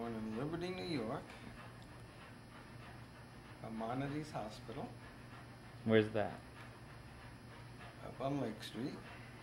born in Liberty, New York, Maimonides Hospital, Where's that? up on Lake Street.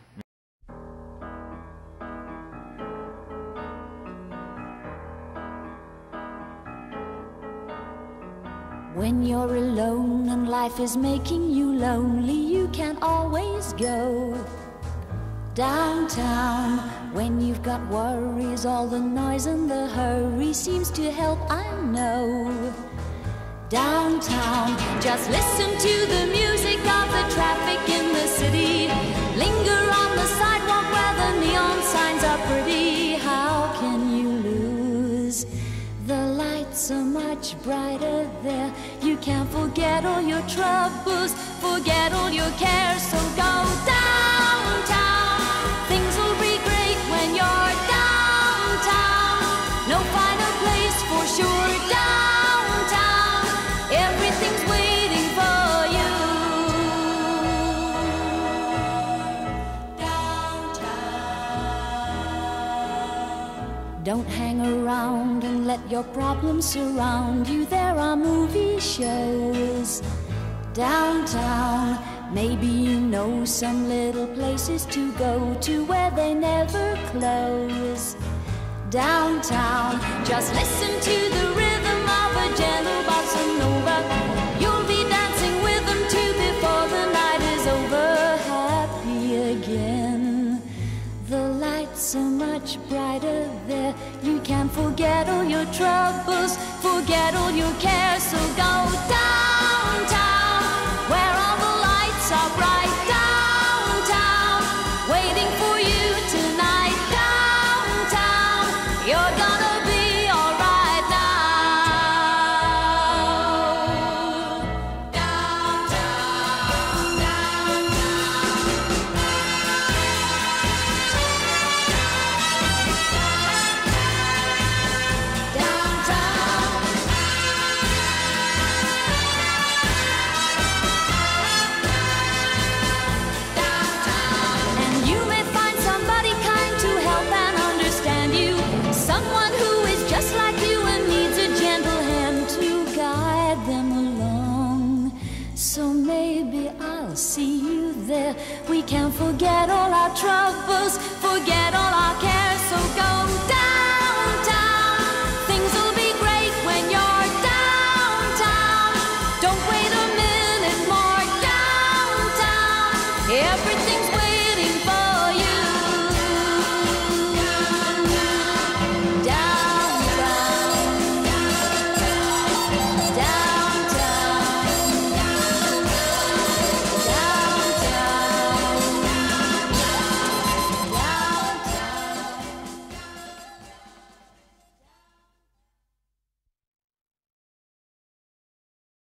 When you're alone and life is making you lonely, you can always go downtown. When you've got worries, all the noise and the hurry seems to help, I know. Downtown, just listen to the music of the traffic in the city. Linger on the sidewalk where the neon signs are pretty. How can you lose? The lights are much brighter there. You can't forget all your troubles, forget all your cares. So go downtown. Things will be great when you're downtown. No finer place for sure. Downtown, everything's waiting for you. Downtown. Don't hang around and let your problems surround you. There are movie shows downtown. Maybe you know some little places to go to where they never close. Downtown, just listen to the rhythm of a gentle bossa nova. You'll be dancing with them too before the night is over. Happy again. The lights are much brighter there. You can forget all your troubles, forget all your cares. So go downtown, where all the lights are bright. Downtown, waiting for you tonight. Downtown, you're gonna be alright now. Downtown, and you may find somebody kind to help and understand you. Someone who is just like you and needs a gentle hand to guide them along. So maybe I'll see you there. We can forget all our troubles, forget all our cares. So go down.